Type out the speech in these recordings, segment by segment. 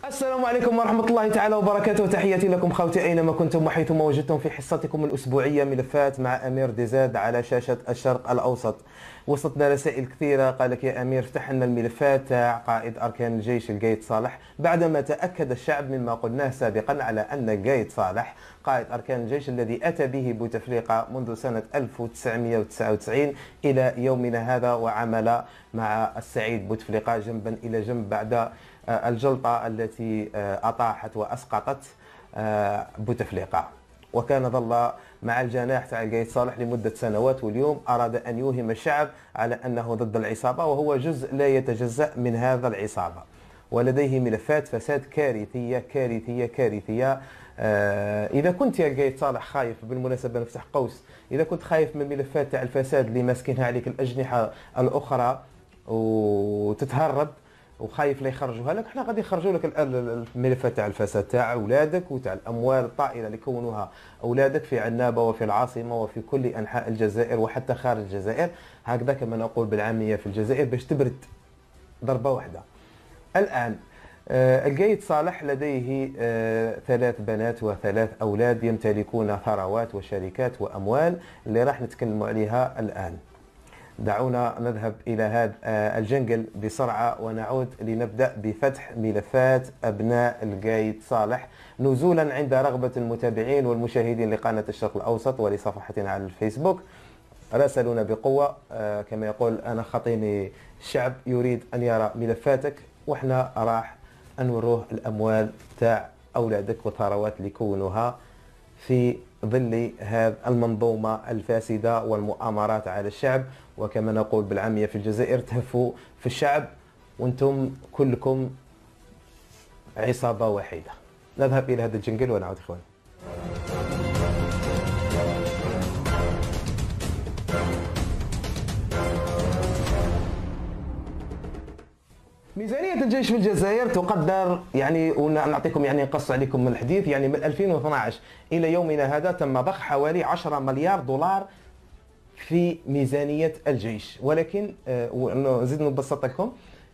السلام عليكم ورحمة الله تعالى وبركاته. تحياتي لكم خوتي أينما كنتم وحيثما وجدتم في حصتكم الأسبوعية ملفات مع أمير ديزاد على شاشة الشرق الأوسط. وصلتنا رسائل كثيرة، قال لك يا أمير افتح لنا الملفات تاع قائد أركان الجيش القايد صالح، بعدما تأكد الشعب مما قلناه سابقا على أن القايد صالح قائد أركان الجيش الذي أتى به بوتفليقة منذ سنة 1999 إلى يومنا هذا، وعمل مع السعيد بوتفليقة جنبا إلى جنب بعد الجلطة التي أطاحت وأسقطت بوتفليقة، وكان ظل مع الجناح تاع القايد صالح لمدة سنوات، واليوم أراد أن يوهم الشعب على أنه ضد العصابة، وهو جزء لا يتجزأ من هذا العصابة، ولديه ملفات فساد كارثية كارثية كارثية. إذا كنت يا قايد صالح خايف، بالمناسبة نفتح قوس، إذا كنت خايف من الملفات تاع الفساد اللي ماسكينها عليك الأجنحة الأخرى وتتهرب وخايف لا يخرجوها لك، احنا غادي نخرجوا لك الملفات تاع الفساد تاع اولادك وتاع الاموال الطائله اللي كونوها اولادك في عنابه وفي العاصمه وفي كل انحاء الجزائر وحتى خارج الجزائر، هكذا كما نقول بالعاميه في الجزائر باش تبرد ضربه واحده. الان القايد صالح لديه 3 بنات و3 أولاد يمتلكون ثروات وشركات وأموال اللي راح نتكلم عليها الآن. دعونا نذهب إلى هذا الجنجل بسرعة ونعود لنبدأ بفتح ملفات أبناء القايد صالح، نزولا عند رغبة المتابعين والمشاهدين لقناة الشرق الأوسط ولصفحتنا على الفيسبوك. راسلونا بقوة، كما يقول أنا خطيني الشعب يريد أن يرى ملفاتك، وإحنا راح نوروه الأموال تاع أولادك وثروات اللي كونوها في ظل هذه المنظومة الفاسدة والمؤامرات على الشعب، وكما نقول بالعامية في الجزائر تهفوا في الشعب وانتم كلكم عصابة واحدة. نذهب إلى هذا الجنجل ونعود إخوان. ميزانية الجيش في الجزائر تقدر، يعني ونعطيكم يعني نقص عليكم من الحديث، يعني من 2012 إلى يومنا هذا تم ضخ حوالي 10 مليار دولار في ميزانية الجيش، ولكن نزيد نبسط لكم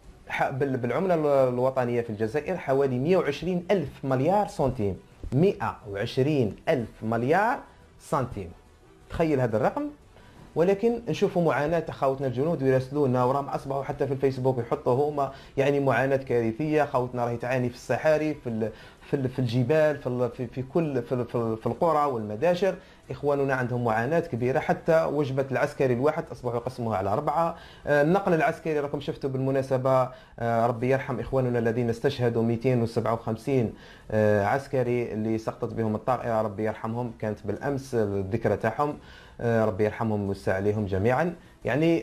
بالعملة الوطنية في الجزائر حوالي 120 ألف مليار سنتيم، 120 ألف مليار سنتيم، تخيل هذا الرقم. ولكن نشوفوا معاناه خوتنا الجنود ويراسلونا وراهم اصبحوا حتى في الفيسبوك يحطوا هما يعني معاناه كارثيه، خوتنا راهي تعاني في الصحاري في الجبال في كل في القرى والمداشر، اخواننا عندهم معاناه كبيره، حتى وجبه العسكري الواحد اصبحوا يقسموها على 4. النقل العسكري راكم شفتوا بالمناسبه، ربي يرحم اخواننا الذين استشهدوا 257 عسكري اللي سقطت بهم الطائره، ربي يرحمهم، كانت بالامس الذكرى تاعهم، ربي يرحمهم ويوسع عليهم جميعا. يعني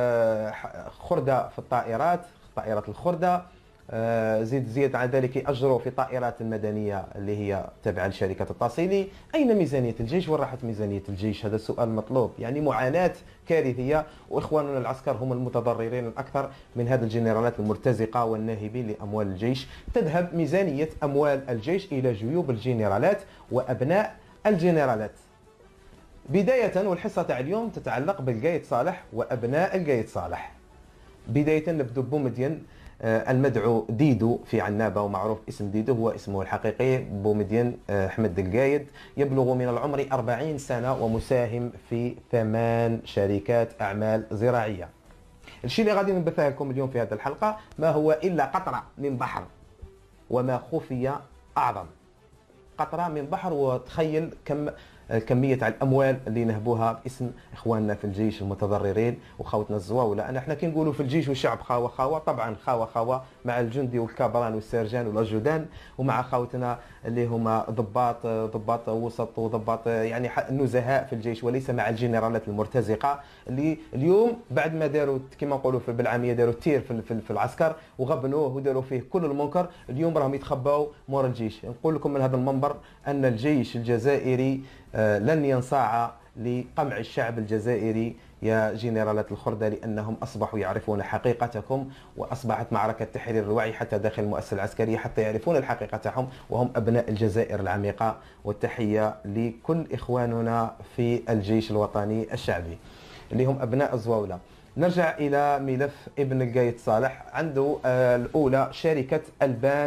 خردة في الطائرات، طائرات الخردة، زيد على ذلك أجروا في طائرات المدنية اللي هي تابعة لشركة التصيلي. أين ميزانية الجيش؟ وين راحت ميزانية الجيش؟ هذا السؤال مطلوب. يعني معاناة كارثية، وإخواننا العسكر هم المتضررين الأكثر من هذه الجنرالات المرتزقة والناهبين لأموال الجيش. تذهب ميزانية أموال الجيش إلى جيوب الجنرالات وأبناء الجنرالات. بداية والحصة تاع اليوم تتعلق بالقايد صالح وأبناء القايد صالح. بداية نبدو بومدين المدعو ديدو في عنابة، ومعروف اسم ديدو هو اسمه الحقيقي بومدين أحمد القايد، يبلغ من العمر 40 سنة ومساهم في 8 شركات أعمال زراعية. الشيء اللي غادي نبثه لكم اليوم في هذه الحلقة ما هو إلا قطرة من بحر، وما خفي أعظم. قطرة من بحر، وتخيل كمية على الأموال اللي نهبوها باسم إخواننا في الجيش المتضررين وخوتنا الزواولة. احنا كي نقولوا في الجيش والشعب خاوة خاوة، طبعا خاوة مع الجندي والكابران والسرجان والأجودان، ومع خوتنا اللي هما ضباط وسط وضباط يعني النزهاء في الجيش، وليس مع الجنرالات المرتزقة اللي اليوم بعد ما داروا كما نقولوا بالعامية داروا التير في العسكر وغبنوه وداروا فيه كل المنكر، اليوم راهم يتخباو مور الجيش. نقول لكم من هذا المنبر أن الجيش الجزائري لن ينصاع لقمع الشعب الجزائري يا جنرالات الخردة، لأنهم أصبحوا يعرفون حقيقتكم، وأصبحت معركة تحرير الوعي حتى داخل المؤسسة العسكرية حتى يعرفون الحقيقة تاعهم، وهم أبناء الجزائر العميقة. والتحية لكل إخواننا في الجيش الوطني الشعبي اللي هم أبناء الزواولة. نرجع إلى ملف ابن القايد صالح. عنده الأولى شركة البان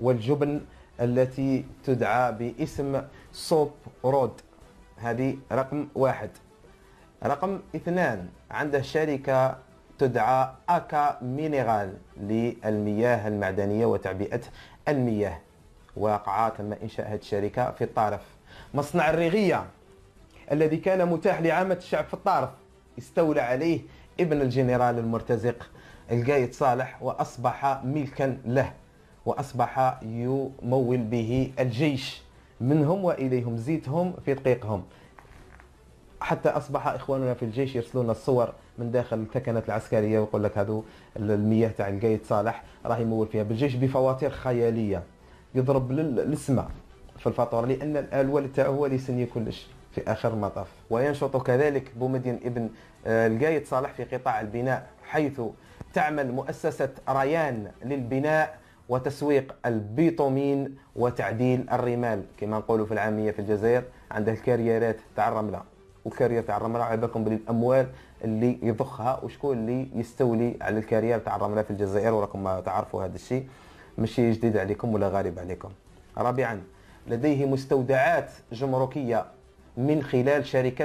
والجبن التي تدعى باسم صوب رود. هذه رقم واحد. رقم اثنان، عنده شركة تدعى أكا مينيرال للمياه المعدنية وتعبئة المياه، واقعة تم إنشاء هذه الشركة في الطارف. مصنع الريغية الذي كان متاح لعامة الشعب في الطارف استولى عليه ابن الجنرال المرتزق القايد صالح، وأصبح ملكا له، وأصبح يمول به الجيش منهم وإليهم، زيتهم في دقيقهم، حتى أصبح إخواننا في الجيش يرسلون الصور من داخل الثكنات العسكرية ويقول لك هذو المياه تاع القايد صالح راه يمول فيها بالجيش بفواتير خيالية، يضرب للسماء في الفاتورة، لأن الوالد تاعو هو اللي يسني كلش في آخر المطاف. وينشط كذلك بومدين ابن القايد صالح في قطاع البناء، حيث تعمل مؤسسة ريان للبناء وتسويق البيطومين وتعديل الرمال، كما نقولوا في العامية في الجزائر عنده الكاريرات تاع الرملة. وكارير تاع الرملة على بالكم بالاموال اللي يضخها وشكون اللي يستولي على الكارير تاع الرملة في الجزائر، وراكم تعرفوا هذا الشيء ماشي جديد عليكم ولا غريب عليكم. رابعا، لديه مستودعات جمركية من خلال شركة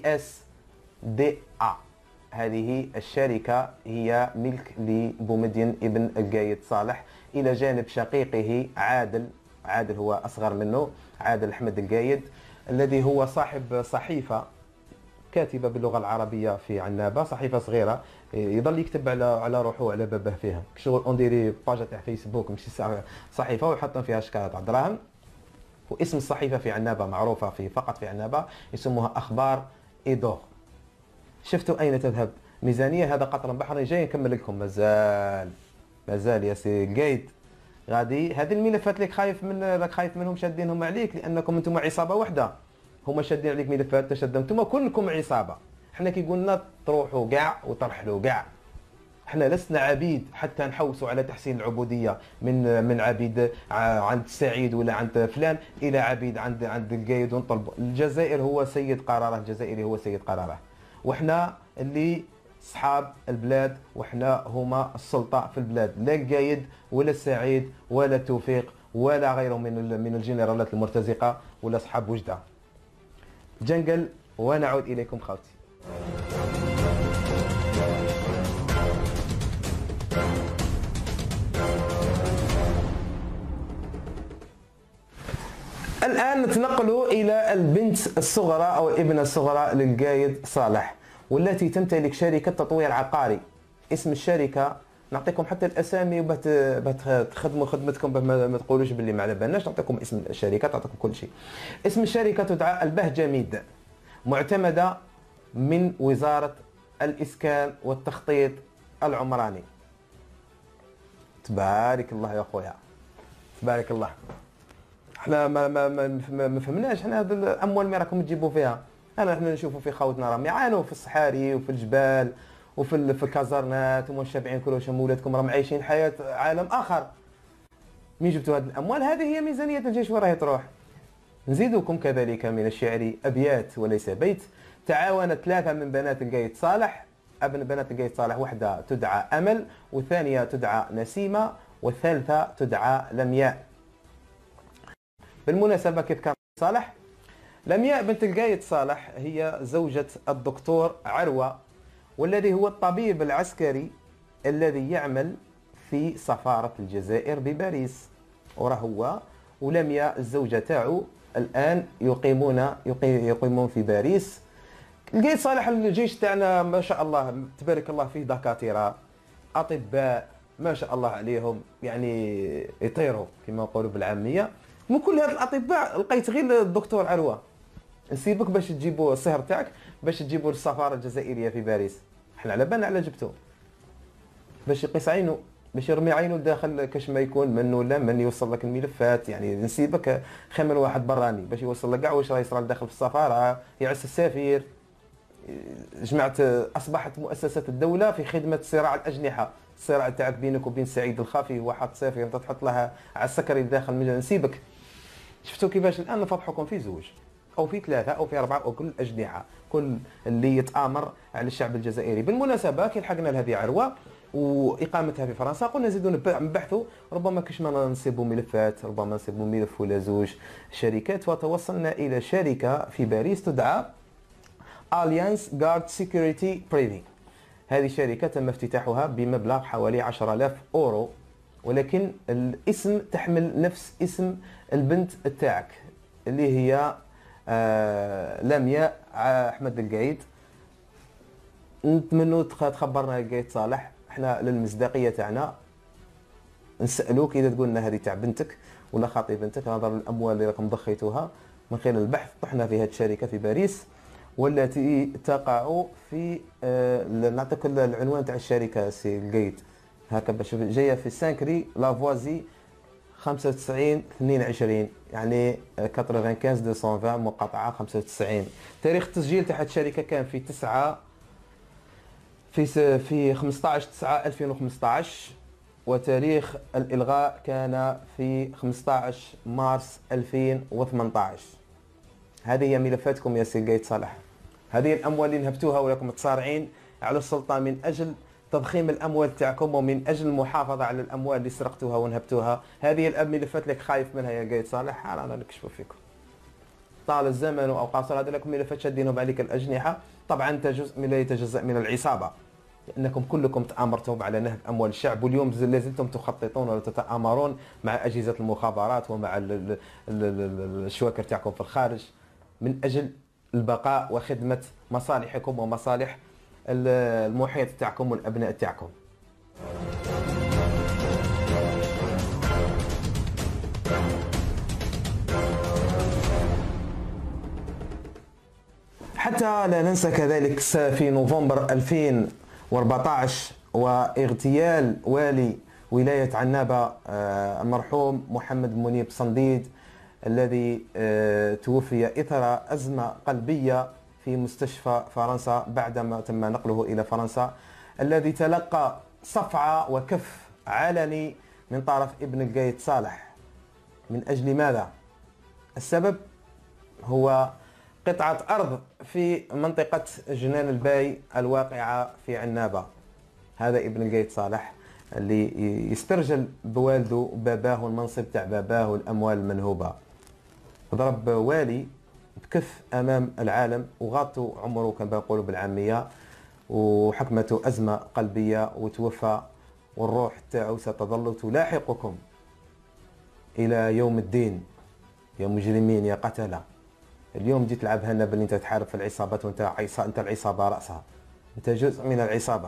PSDA. هذه الشركة هي ملك لبومدين ابن القايد صالح، إلى جانب شقيقه عادل هو أصغر منه، عادل أحمد القايد، الذي هو صاحب صحيفة كاتبة باللغة العربية في عنابة، صحيفة صغيرة يظل يكتب على روحه وعلى بابه فيها، شغل انديري باجا تاع فيسبوك ماشي صحيفة، ويحطون فيها شكالة تاع دراهم. واسم الصحيفة في عنابة معروفة فقط في عنابة، يسموها أخبار إيدور. شفتوا أين تذهب ميزانية هذا قطر بحري؟ جاي نكمل لكم، مازال يا سي القايد غادي. هذه الملفات اللي خايف منهم شادينهم عليك، لأنكم أنتم عصابة واحدة، هما شادين عليك ملفات تشد، أنتم كلكم عصابة. احنا كي قلنا تروحوا كاع وترحلوا كاع، احنا لسنا عبيد حتى نحوسوا على تحسين العبوديه من عبيد عند سعيد ولا عند فلان الى عبيد عند القايد ونطلبوا. الجزائر هو سيد قراره، الجزائري هو سيد قراره، واحنا اللي اصحاب البلاد، واحنا هما السلطه في البلاد، لا القايد ولا السعيد ولا توفيق ولا غيرهم من الجنرالات المرتزقه ولا اصحاب وجده. جنقل ونعود اليكم خوتي. الآن نتنقل إلى البنت الصغرى أو الابنة الصغرى للقايد صالح، والتي تمتلك شركة تطوير عقاري. اسم الشركة نعطيكم حتى الأسامي تخدموا خدمتكم ما تقولوش باللي ما على بالناش، نعطيكم اسم الشركة تعطيكم كل شيء. اسم الشركة تدعى البهجميد، معتمدة من وزارة الإسكان والتخطيط العمراني. تبارك الله يا خويا، تبارك الله. احنا ما فهمناش احنا هذه الاموال اللي راكم تجيبوا فيها. احنا نشوفوا في خوتنا راهم يعانوا في الصحاري وفي الجبال وفي الكازرنات، وما شابعين كلهم ولادكم راهم عايشين حياه عالم اخر. مين جبتوا هذه الاموال؟ هذه هي ميزانيه الجيش وين راهي تروح. نزيدكم كذلك من الشعر ابيات وليس بيت. تعاونت ثلاثه من بنات القايد صالح، بنات القايد صالح، واحده تدعى امل، والثانيه تدعى نسيمه، والثالثه تدعى لمياء. بالمناسبة كيف كان صالح؟ لمياء بنت القايد صالح هي زوجة الدكتور عروة، والذي هو الطبيب العسكري الذي يعمل في سفارة الجزائر بباريس، وراه هو ولمياء الزوجة تاعو الآن يقيمون في باريس. القايد صالح الجيش تاعنا ما شاء الله تبارك الله فيه دكاترة أطباء ما شاء الله عليهم، يعني يطيروا كما نقولوا بالعامية. من كل هاد الاطباء لقيت غير الدكتور عروه. نسيبك باش تجيبوا الصهر تاعك باش تجيبوا للسفاره الجزائريه في باريس، احنا على بالنا على جبتو باش يقيس عينه، باش يرمي عينه داخل كاش ما يكون من ولا من يوصل لك الملفات. يعني نسيبك خير من واحد براني باش يوصل لك كاع واش راه يصرى داخل في السفاره، يعس السفير. جماعه اصبحت مؤسسات الدوله في خدمه صراع الاجنحه، الصراع تاعك بينك وبين سعيد الخافي، واحد سفير انت تحط لها على السكري داخل نسيبك. شفتوا كيفاش الان نفضحكم في زوج او في ثلاثه او في اربعه او كل الاجنحه، كل اللي يتامر على الشعب الجزائري. بالمناسبه كي لحقنا لهذه عروه واقامتها في فرنسا. قلنا نزيدوا نبحثوا، ربما كاش ما نصيبوا ملفات، ربما نصيبوا ملف ولا زوج شركات، وتوصلنا الى شركه في باريس تدعى Alliance Guard Security Privé. هذه الشركه تم افتتاحها بمبلغ حوالي 10,000 اورو، ولكن الاسم تحمل نفس اسم البنت تاعك اللي هي لمياء احمد القايد. نتمنوا تخبرنا القايد صالح، احنا للمصداقيه تاعنا نسالوك اذا تقول لنا هذه تاع بنتك ولا خطيبتك، نظرا للاموال اللي راكم ضخيتوها من خلال البحث. طحنا في هذه الشركه في باريس والتي تقع في نعطيك العنوان تاع الشركه سي القايد هكا باش جايه في سانكري لافوازي 95 22، يعني 95 220 مقاطعه 95. تاريخ التسجيل تاع الشركه كان في 9 في 15 9 2015، وتاريخ الالغاء كان في 15 مارس 2018. هذه هي ملفاتكم يا سي قايد صالح. هذه الاموال اللي نهبتوها ولكم متصارعين على السلطه من اجل تضخيم الاموال تاعكم ومن اجل المحافظه على الاموال اللي سرقتوها ونهبتوها. هذه الملفات اللي خايف منها يا قايد صالح، رانا نكشفوا فيكم. طال الزمن او قصر، هذا لكم ملفات شادينهم عليك الاجنحه. طبعا انت جزء لا يتجزا من العصابه، لانكم كلكم تآمرتم على نهب اموال الشعب، واليوم لازلتم تخططون وتتآمرون مع اجهزه المخابرات ومع الشواكر تاعكم في الخارج من اجل البقاء وخدمه مصالحكم ومصالح المحيط تاعكم والابناء تاعكم. حتى لا ننسى كذلك في نوفمبر 2014 واغتيال والي ولاية عنابة المرحوم محمد منيب صنديد، الذي توفي إثر أزمة قلبية في مستشفى فرنسا بعدما تم نقله إلى فرنسا، الذي تلقى صفعة وكف علني من طرف ابن القايد صالح. من أجل ماذا؟ السبب هو قطعة أرض في منطقة جنان الباي الواقعة في عنابة. هذا ابن القايد صالح اللي يسترجل بوالده وباباه المنصب تاع باباه والأموال المنهوبة، ضرب والي بكف أمام العالم وغاطوا عمره كما نقولوا بالعامية، وحكمته أزمة قلبية وتوفى، والروح تاعو ستظل تلاحقكم إلى يوم الدين يا مجرمين يا قتلة. اليوم جيت تلعب هنا باللي انت تحارب في العصابات انت العصابه راسها، انت جزء من العصابه.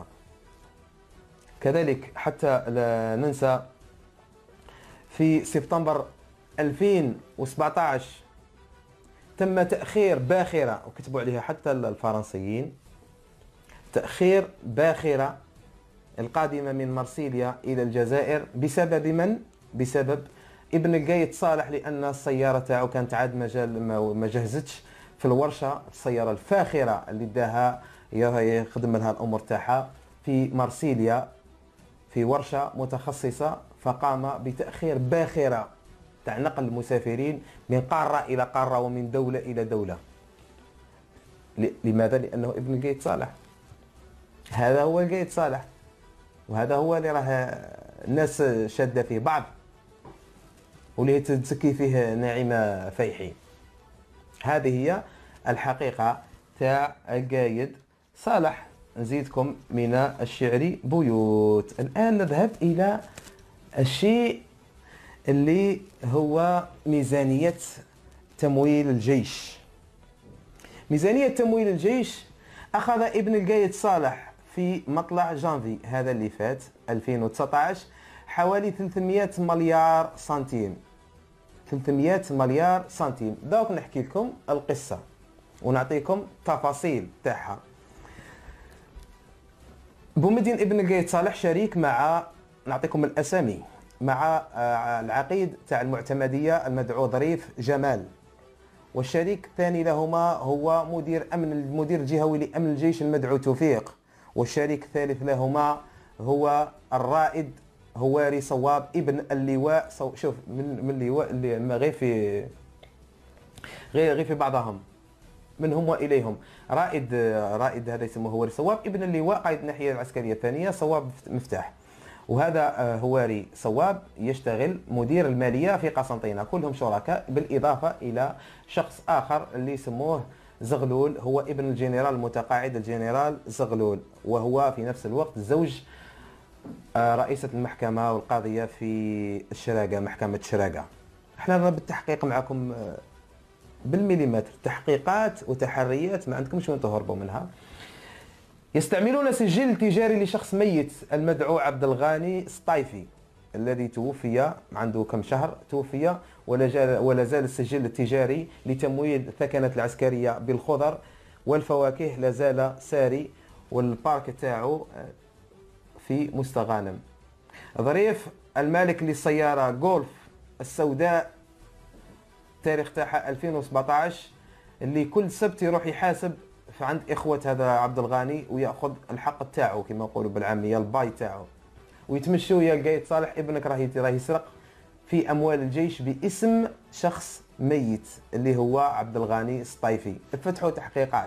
كذلك حتى لا ننسى في سبتمبر 2017 تم تاخير باخره، وكتبوا عليها حتى الفرنسيين، تاخير باخره القادمه من مرسيليا الى الجزائر بسبب من؟ بسبب ابن القايد صالح، لان السياره تاعو كانت عاد ما جهزتش في الورشه، السياره الفاخره اللي داها يخدم لها الامور تاعها في مرسيليا في ورشه متخصصه، فقام بتاخير باخره تاع نقل المسافرين من قاره الى قاره ومن دوله الى دوله. لماذا؟ لانه ابن القايد صالح. هذا هو القايد صالح، وهذا هو اللي راه الناس شاده فيه بعض واللي تزكي فيه ناعمة فيحي. هذه هي الحقيقة تاع القايد صالح. نزيدكم من الشعر بيوت. الآن نذهب إلى الشيء اللي هو ميزانية تمويل الجيش. ميزانية تمويل الجيش أخذ ابن القايد صالح في مطلع جانفي هذا اللي فات 2019 حوالي 300 مليار سنتيم. 300 مليار سنتيم. دوك نحكي لكم القصة ونعطيكم تفاصيل تاعها. بومدين ابن القايد صالح شريك مع، نعطيكم الأسامي، مع العقيد تاع المعتمدية المدعو ظريف جمال، والشريك الثاني لهما هو المدير الجهوي لأمن الجيش المدعو توفيق، والشريك الثالث لهما هو الرائد هواري صواب ابن اللواء شوف من اللواء اللي غير في بعضهم. منهم واليهم. رائد هذا اسمه هواري صواب ابن اللواء قائد الناحيه العسكريه الثانيه صواب مفتاح. وهذا هواري صواب يشتغل مدير الماليه في قسنطينه، كلهم شركاء، بالاضافه الى شخص اخر اللي يسموه زغلول، هو ابن الجنرال المتقاعد الجنرال زغلول، وهو في نفس الوقت زوج رئيسة المحكمة والقاضية في الشراقة، محكمة الشراقة. احنا رانا بالتحقيق معكم بالمليمتر، تحقيقات وتحريات ما عندكمش وين تهربوا منها. يستعملون سجل تجاري لشخص ميت المدعو عبد الغاني السطايفي الذي توفي عنده كم شهر، توفي ولا زال السجل التجاري لتمويل الثكنة العسكرية بالخضر والفواكه لا زال ساري، والبارك تاعو في مستغانم. ظريف المالك للسيارة جولف السوداء تاريخ تاعها 2017 اللي كل سبت يروح يحاسب عند إخوة هذا عبد الغاني ويأخذ الحق تاعو كما يقولوا بالعامية، الباي تاعو، ويتمشوا يا قايد صالح ابنك راه يسرق في أموال الجيش باسم شخص ميت اللي هو عبد الغاني السطايفي. افتحوا تحقيقات،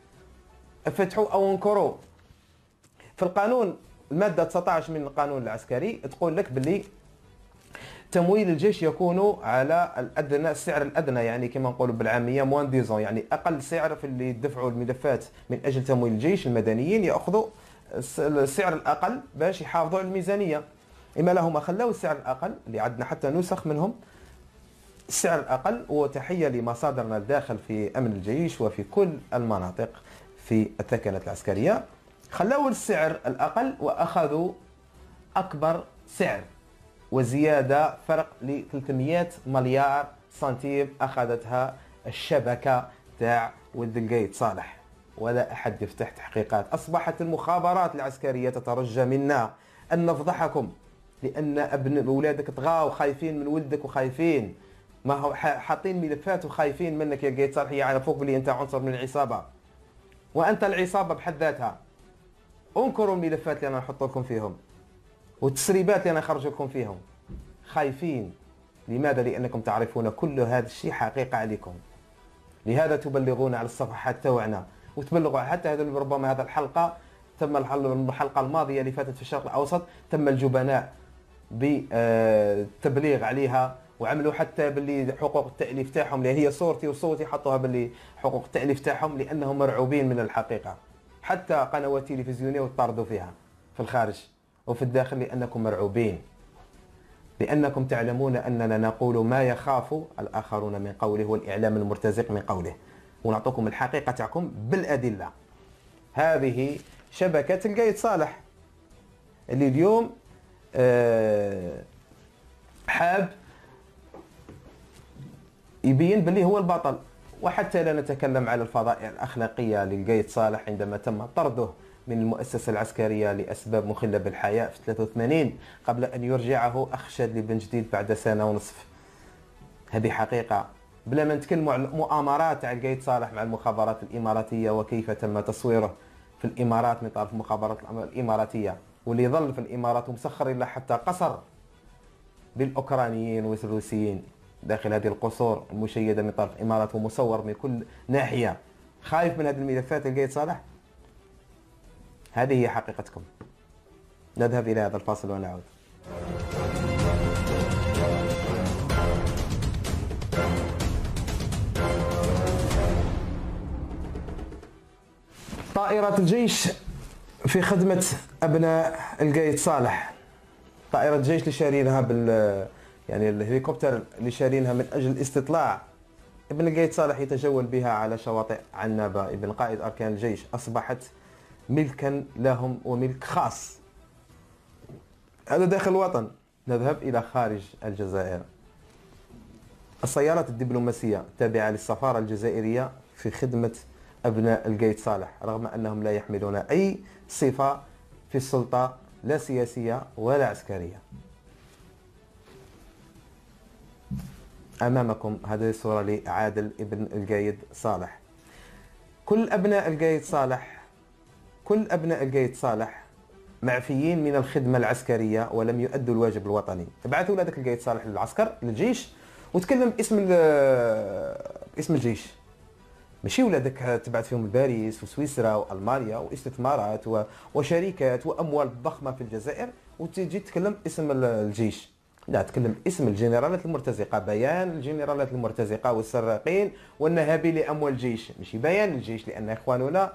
افتحوا أو انكروا. في القانون المادة 19 من القانون العسكري تقول لك باللي تمويل الجيش يكون على الادنى، السعر الادنى، يعني كما نقولوا بالعاميه موان ديزون، يعني اقل سعر في اللي يدفعوا الملفات من اجل تمويل الجيش. المدنيين ياخذوا السعر الاقل باش يحافظوا على الميزانيه. اما لهم خلاو السعر الاقل اللي عندنا حتى نسخ منهم، السعر الاقل. وتحيه لمصادرنا الداخل في امن الجيش وفي كل المناطق في الثكنة العسكريه، خلاو السعر الاقل واخذوا اكبر سعر، وزيادة فرق ل 300 مليار سنتيم أخذتها الشبكة تاع ولد القايد صالح، ولا أحد يفتح تحقيقات. أصبحت المخابرات العسكرية تترجى منا أن نفضحكم، لأن ابن أولادك طغاو، خايفين من ولدك وخايفين، ما هو حاطين ملفات وخايفين منك يا قايد صالح، يعرفوك بلي أنت عنصر من العصابة، وأنت العصابة بحد ذاتها. انكروا الملفات اللي أنا نحط لكم فيهم والتسريبات اللي انا نخرج لكم فيهم. خايفين لماذا؟ لانكم تعرفون كل هذا الشيء حقيقه عليكم، لهذا تبلغون على الصفحات تاعنا وتبلغوا حتى هذا. ربما هذا الحلقه تم الحلقه الماضيه اللي فاتت في الشرق الاوسط تم الجبناء بالتبليغ عليها، وعملوا حتى باللي حقوق التاليف تاعهم اللي هي صورتي وصوتي حطوها باللي حقوق التاليف تاعهم، لانهم مرعوبين من الحقيقه. حتى قنوات تلفزيونيه وطردوا فيها في الخارج وفي الداخل، لأنكم مرعوبين، لأنكم تعلمون أننا نقول ما يخاف الآخرون من قوله والإعلام المرتزق من قوله، ونعطيكم الحقيقة تاعكم بالأدلة. هذه شبكة القايد صالح اللي اليوم حاب يبين باللي هو البطل. وحتى لا نتكلم على الفضائح الأخلاقية للقايد صالح عندما تم طرده من المؤسسة العسكرية لأسباب مخلة بالحياة في 83 قبل أن يرجعه أخشد لبن جديد بعد سنة ونصف. هذه حقيقة. بلا ما نتكلموا على المؤامرات تاع القايد صالح مع المخابرات الإماراتية وكيف تم تصويره في الإمارات من طرف المخابرات الإماراتية، واللي ظل في الإمارات ومسخر إلا حتى قصر بالأوكرانيين والروسيين داخل هذه القصور المشيدة من طرف الإمارات ومصور من كل ناحية. خايف من هذه الملفات القايد صالح؟ هذه هي حقيقتكم. نذهب إلى هذا الفاصل ونعود. طائرة الجيش في خدمة أبناء القايد صالح. طائرة الجيش اللي شارينها يعني الهليكوبتر اللي شارينها من أجل الاستطلاع ابن القايد صالح يتجول بها على شواطئ عنابة ابن قائد أركان الجيش، أصبحت ملكا لهم وملك خاص. هذا داخل الوطن. نذهب إلى خارج الجزائر. السيارات الدبلوماسية التابعة للسفارة الجزائرية في خدمة أبناء القايد صالح، رغم أنهم لا يحملون أي صفة في السلطة لا سياسية ولا عسكرية. أمامكم هذه الصورة لعادل ابن القايد صالح. كل أبناء القايد صالح معفيين من الخدمة العسكرية ولم يؤدوا الواجب الوطني. ابعثوا لذاك القايد صالح للعسكر للجيش وتكلم باسم الجيش، ماشي ولادك تبعث فيهم لباريس وسويسرا والمانيا واستثمارات وشركات واموال ضخمه في الجزائر وتجي تتكلم اسم الجيش. لا، تكلم اسم الجنرالات المرتزقه، بيان الجنرالات المرتزقه والسراقين والنهابين لاموال الجيش، ماشي بيان الجيش، لان اخواننا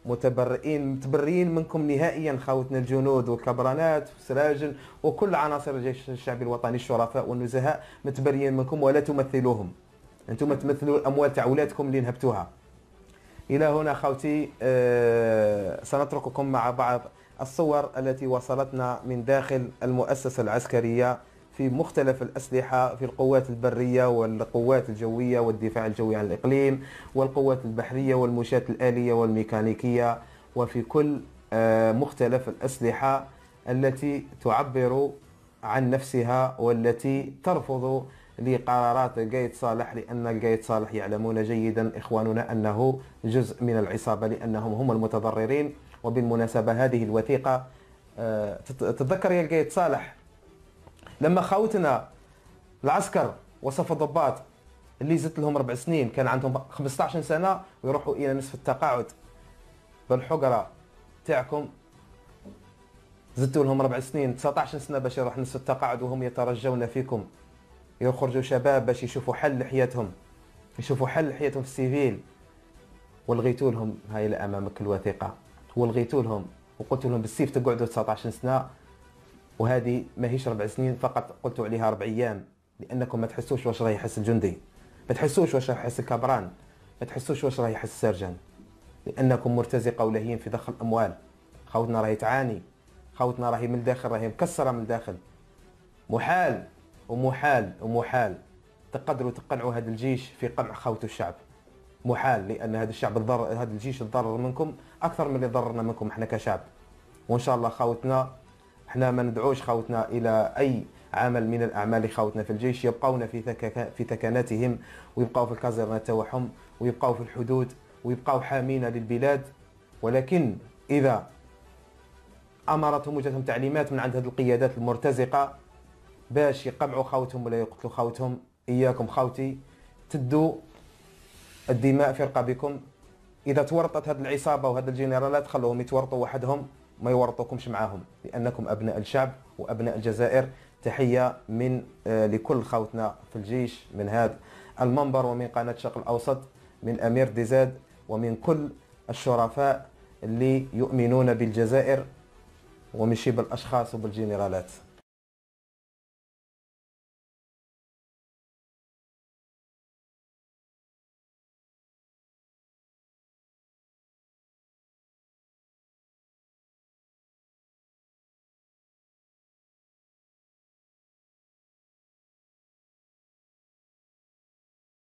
متبرئين منكم نهائيا، خوتنا الجنود والكبرانات والسراجل وكل عناصر الجيش الشعبي الوطني الشرفاء والنزهاء متبرئين منكم ولا تمثلوهم. انتم تمثلوا الاموال تاع ولادكم اللي نهبتوها. الى هنا خوتي سنترككم مع بعض الصور التي وصلتنا من داخل المؤسسة العسكرية في مختلف الأسلحة، في القوات البرية والقوات الجوية والدفاع الجوي عن الإقليم والقوات البحرية والمشاة الآلية والميكانيكية، وفي كل مختلف الأسلحة التي تعبر عن نفسها والتي ترفض لقرارات قايد صالح، لأن القايد صالح يعلمون جيدا إخواننا أنه جزء من العصابة، لأنهم هم المتضررين. وبالمناسبة هذه الوثيقة تتذكر يا القايد صالح لما خوتنا العسكر وصف الضباط اللي زدت لهم 4 سنين كان عندهم 15 سنة ويروحوا إلى نصف التقاعد بالحقرة تاعكم، زدتوا لهم 4 سنين 19 سنة باش يروح نصف التقاعد وهم يترجون فيكم يخرجوا شباب باش يشوفوا حل لحياتهم، يشوفوا حل لحياتهم في السيفيل، ولغيتوا لهم. هاي امامك الوثيقه، ولغيتوا لهم وقلت لهم بالسيف تقعدوا 19 سنه، وهذه ماهيش 4 سنين فقط، قلتوا عليها 4 ايام، لانكم ما تحسوش واش راه يحس الجندي، ما تحسوش واش راه يحس الكبران، ما تحسوش واش راه يحس السرجان، لانكم مرتزقه ولاهيين في ضخ الاموال. خوتنا راهي تعاني، خوتنا راهي من الداخل راهي مكسره من الداخل. محال ومحال تقدروا تقنعوا هذا الجيش في قمع خوت الشعب، محال، لان هذا الشعب هذا الجيش تضرر منكم اكثر من اللي ضررنا منكم احنا كشعب. وان شاء الله خوتنا احنا ما ندعوش خوتنا الى اي عمل من الاعمال، خوتنا في الجيش يبقون في ثكناتهم ويبقوا في الكازيرنات تاعهم ويبقوا في الحدود ويبقوا حامين للبلاد، ولكن اذا امرتهم وجاتهم تعليمات من عند هذه القيادات المرتزقه باش يقمعوا خوتهم ولا يقتلوا خوتهم، اياكم خوتي تدوا الدماء في رقابكم. اذا تورطت هذه العصابه وهذه الجنرالات خلوهم يتورطوا وحدهم، ما يورطوكمش معاهم، لانكم ابناء الشعب وابناء الجزائر. تحيه من لكل خوتنا في الجيش من هذا المنبر ومن قناه الشرق الاوسط، من امير ديزاد ومن كل الشرفاء اللي يؤمنون بالجزائر ومشي بالاشخاص وبالجنرالات.